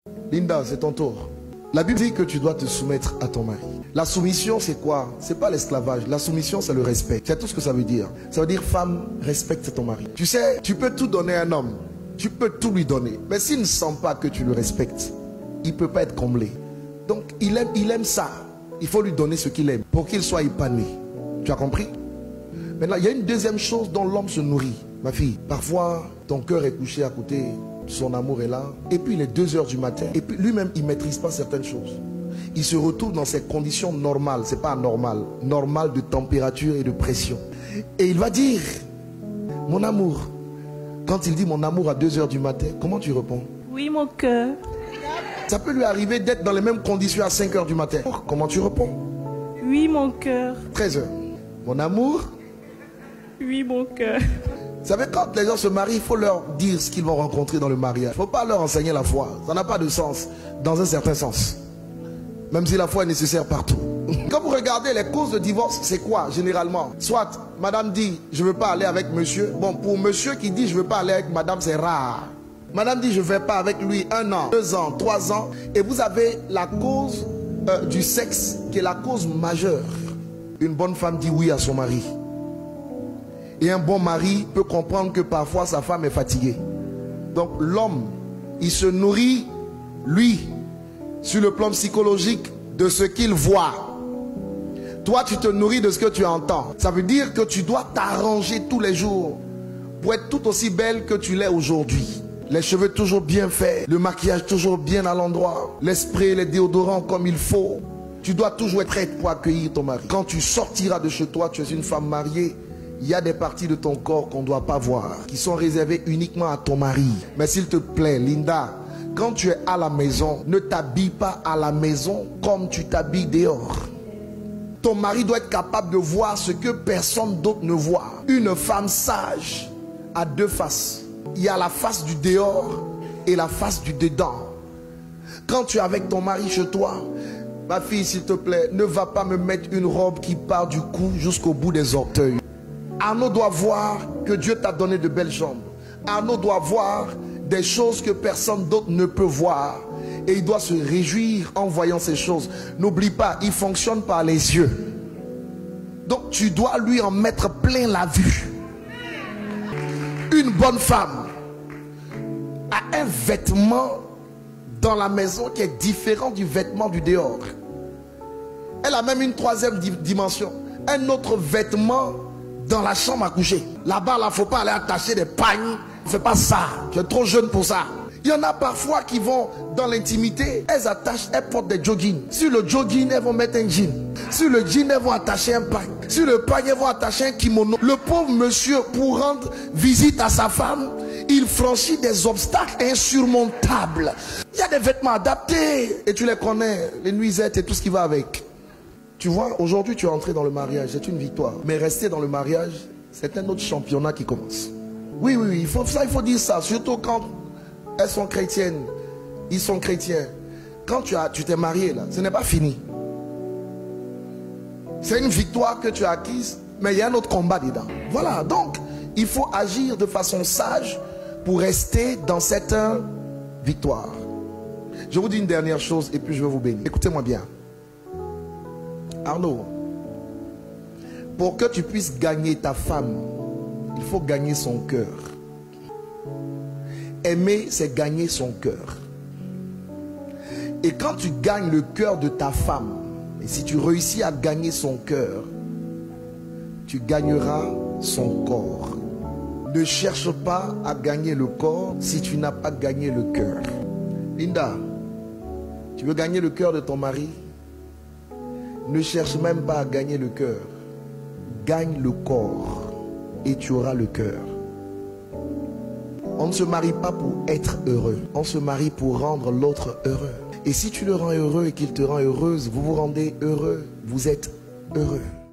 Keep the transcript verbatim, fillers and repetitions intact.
Linda, c'est ton tour. La Bible dit que tu dois te soumettre à ton mari. La soumission, c'est quoi? C'est pas l'esclavage. La soumission, c'est le respect. C'est tout ce que ça veut dire. Ça veut dire, femme, respecte ton mari. Tu sais, tu peux tout donner à un homme. Tu peux tout lui donner. Mais s'il ne sent pas que tu le respectes, il ne peut pas être comblé. Donc, il aime, il aime ça. Il faut lui donner ce qu'il aime pour qu'il soit épanoui. Tu as compris? Maintenant, il y a une deuxième chose dont l'homme se nourrit. Ma fille, parfois, ton cœur est couché à côté, son amour est là, et puis il est deux heures du matin, et puis lui-même, il ne maîtrise pas certaines choses. Il se retrouve dans ses conditions normales, c'est pas anormal, normales de température et de pression. Et il va dire, mon amour, quand il dit mon amour à deux heures du matin, comment tu réponds? Oui, mon cœur. Ça peut lui arriver d'être dans les mêmes conditions à cinq heures du matin. Comment tu réponds? Oui, mon cœur. treize heures. Mon amour? Oui, mon cœur. Vous savez, quand les gens se marient, il faut leur dire ce qu'ils vont rencontrer dans le mariage. Il ne faut pas leur enseigner la foi. Ça n'a pas de sens, dans un certain sens. Même si la foi est nécessaire partout. Quand vous regardez les causes de divorce, c'est quoi généralement? Soit madame dit, je ne veux pas aller avec monsieur. Bon, pour monsieur qui dit, je ne veux pas aller avec madame, c'est rare. Madame dit, je ne vais pas avec lui un an, deux ans, trois ans. Et vous avez la cause euh, du sexe qui est la cause majeure. Une bonne femme dit oui à son mari. Et un bon mari peut comprendre que parfois sa femme est fatiguée. Donc l'homme, il se nourrit, lui, sur le plan psychologique, de ce qu'il voit. Toi, tu te nourris de ce que tu entends. Ça veut dire que tu dois t'arranger tous les jours pour être tout aussi belle que tu l'es aujourd'hui. Les cheveux toujours bien faits, le maquillage toujours bien à l'endroit, les sprays, les déodorants comme il faut. Tu dois toujours être prête pour accueillir ton mari. Quand tu sortiras de chez toi, tu es une femme mariée. Il y a des parties de ton corps qu'on ne doit pas voir, qui sont réservées uniquement à ton mari. Mais s'il te plaît, Linda, quand tu es à la maison, ne t'habille pas à la maison comme tu t'habilles dehors. Ton mari doit être capable de voir ce que personne d'autre ne voit. Une femme sage a deux faces. Il y a la face du dehors et la face du dedans. Quand tu es avec ton mari chez toi, ma fille, s'il te plaît, ne va pas me mettre une robe qui part du cou jusqu'au bout des orteils. Arnaud doit voir que Dieu t'a donné de belles jambes. Arnaud doit voir des choses que personne d'autre ne peut voir. Et il doit se réjouir en voyant ces choses. N'oublie pas, il fonctionne par les yeux. Donc tu dois lui en mettre plein la vue. Une bonne femme a un vêtement dans la maison qui est différent du vêtement du dehors. Elle a même une troisième dimension. Un autre vêtement dans la chambre à coucher. Là-bas, il ne faut pas aller attacher des pagnes. Ne fais pas ça. Tu es trop jeune pour ça. Il y en a parfois qui vont dans l'intimité. Elles attachent, elles portent des joggings. Sur le jogging, elles vont mettre un jean. Sur le jean, elles vont attacher un pagne. Sur le pagne, elles vont attacher un kimono. Le pauvre monsieur, pour rendre visite à sa femme, il franchit des obstacles insurmontables. Il y a des vêtements adaptés. Et tu les connais. Les nuisettes et tout ce qui va avec. Tu vois, aujourd'hui tu es entré dans le mariage, c'est une victoire. Mais rester dans le mariage, c'est un autre championnat qui commence. Oui, oui, oui, il faut, ça, il faut dire ça. Surtout quand elles sont chrétiennes, ils sont chrétiens. Quand tu as, tu t'es marié là, ce n'est pas fini. C'est une victoire que tu as acquise, mais il y a un autre combat dedans. Voilà, donc il faut agir de façon sage pour rester dans cette victoire. Je vous dis une dernière chose et puis je vais vous bénir. Écoutez-moi bien. Arnaud, pour que tu puisses gagner ta femme, il faut gagner son cœur. Aimer, c'est gagner son cœur. Et quand tu gagnes le cœur de ta femme, et si tu réussis à gagner son cœur, tu gagneras son corps. Ne cherche pas à gagner le corps si tu n'as pas gagné le cœur. Linda, tu veux gagner le cœur de ton mari? Ne cherche même pas à gagner le cœur. Gagne le corps et tu auras le cœur. On ne se marie pas pour être heureux. On se marie pour rendre l'autre heureux. Et si tu le rends heureux et qu'il te rend heureuse, vous vous rendez heureux. Vous êtes heureux.